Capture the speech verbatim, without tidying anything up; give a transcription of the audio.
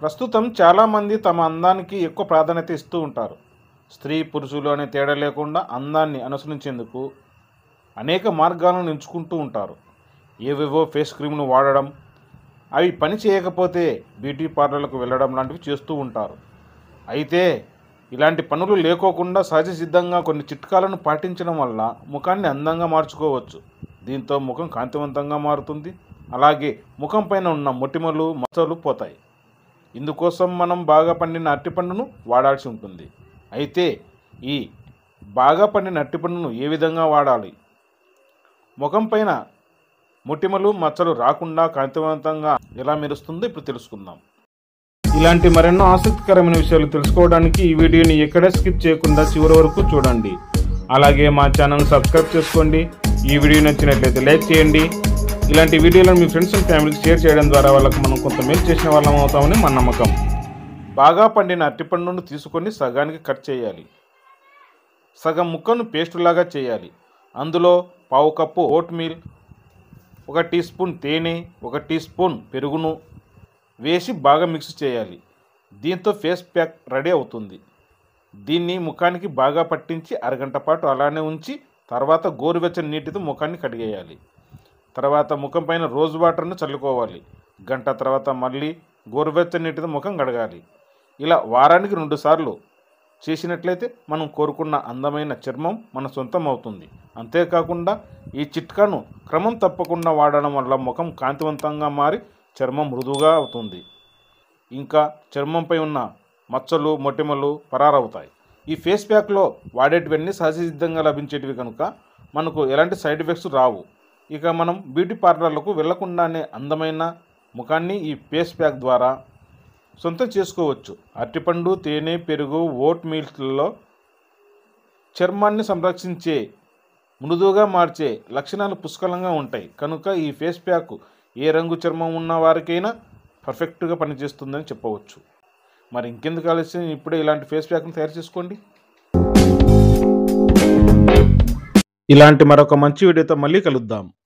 ప్రస్తుతం చాలామంది తమ అందానికి ఎక్కువ ప్రాధాన్యత ఇస్తూ ఉంటారు. స్త్రీ పురుషులు అనే తేడా లేకుండా అందాన్ని అనుసరించేందుకు అనేక మార్గాలను ఎంచుకుంటూ ఉంటారు. ఏవేవో ఫేస్ క్రీమ్ను వాడడం, అవి పని చేయకపోతే బ్యూటీ పార్లర్లకు వెళ్ళడం లాంటివి చేస్తూ ఉంటారు. అయితే ఇలాంటి పనులు లేకోకుండా సహజ సిద్ధంగా కొన్ని చిట్కాలను పాటించడం వల్ల ముఖాన్ని అందంగా మార్చుకోవచ్చు. దీంతో ముఖం కాంతివంతంగా మారుతుంది. అలాగే ముఖం పైన ఉన్న మొటిమలు మచ్చలు పోతాయి. ఇందుకోసం మనం బాగా పండిన అరటిపండును వాడాల్సి ఉంటుంది. అయితే ఈ బాగా పండిన అరటిపండును ఏ విధంగా వాడాలి, ముఖం పైన మొటిమలు మచ్చలు రాకుండా కాంతివంతంగా ఎలా మెరుస్తుందో ఇప్పుడు తెలుసుకుందాం. ఇలాంటి మరెన్నో ఆసక్తికరమైన విషయాలు తెలుసుకోవడానికి ఈ వీడియోని ఎక్కడ స్కిప్ చేయకుండా చివరి వరకు చూడండి. అలాగే మా ఛానల్ సబ్స్క్రైబ్ చేసుకోండి. ఈ వీడియో నచ్చినట్లయితే లైక్ చేయండి. ఇలాంటి వీడియోలను మీ ఫ్రెండ్స్ అండ్ ఫ్యామిలీకి షేర్ చేయడం ద్వారా వాళ్ళకు మనం కొంత మేలు చేసిన వాళ్ళం అవుతామని మన నమ్మకం. బాగా పండిన అరటిపండును తీసుకొని సగానికి కట్ చేయాలి. సగం ముక్కను పేస్టులాగా చేయాలి. అందులో పావు కప్పు ఓట్ మీల్, ఒక టీ స్పూన్ తేనె, ఒక టీ స్పూన్ పెరుగును వేసి బాగా మిక్స్ చేయాలి. దీంతో ఫేస్ ప్యాక్ రెడీ అవుతుంది. దీన్ని ముఖానికి బాగా పట్టించి అరగంట పాటు అలానే ఉంచి తర్వాత గోరువెచ్చని నీటితో ముఖాన్ని కడిగేయాలి. తర్వాత ముఖం పైన రోజ్ వాటర్ను చల్లుకోవాలి. గంట తర్వాత మళ్ళీ గోరువెచ్చని నీటితో ముఖం కడగాలి. ఇలా వారానికి రెండు సార్లు చేసినట్లయితే మనం కోరుకున్న అందమైన చర్మం మన సొంతం అవుతుంది. అంతేకాకుండా ఈ చిట్కాను క్రమం తప్పకుండా వాడడం వల్ల ముఖం కాంతివంతంగా మారి చర్మం మృదువుగా అవుతుంది. ఇంకా చర్మంపై ఉన్న మచ్చలు మొటిమలు పరారవుతాయి. ఈ ఫేస్ ప్యాక్లో వాడేటివన్నీ సహజసిద్ధంగా లభించేటివి కనుక మనకు ఎలాంటి సైడ్ ఎఫెక్ట్స్ రావు. ఇక మనం బ్యూటీ పార్లర్లకు వెళ్లకుండానే అందమైన ముఖాన్ని ఈ ఫేస్ ప్యాక్ ద్వారా సొంతం చేసుకోవచ్చు. అరటిపండు, తేనె, పెరుగు, ఓట్ మీల్స్లలో చర్మాన్ని సంరక్షించే, మృదువుగా మార్చే లక్షణాలు పుష్కలంగా ఉంటాయి. కనుక ఈ ఫేస్ ప్యాక్ ఏ రంగు చర్మం ఉన్న వారికైనా పర్ఫెక్ట్గా పనిచేస్తుందని చెప్పవచ్చు. మరి ఇంకెందుకు ఆలస్యం, ఇప్పుడే ఇలాంటి ఫేస్ ప్యాక్ను తయారు చేసుకోండి. ఇలాంటి మరొక మంచి వీడియోతో మళ్ళీ కలుద్దాం.